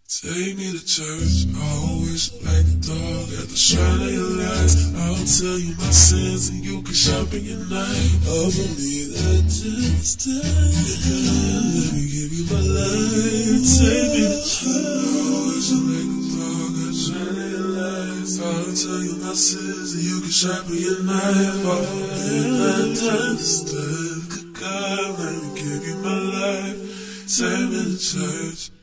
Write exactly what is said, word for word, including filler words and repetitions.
Take me to church, always like a dog at the shrine of your light. I'll tell you my sins and you can sharpen your knife. Offer me that test, let me give you my life. Take me to church, always like a dog at the shrine of your light. I'll tell you my sins and you can sharpen your knife. Offer me that test, God, let me give you my life. Take me to church.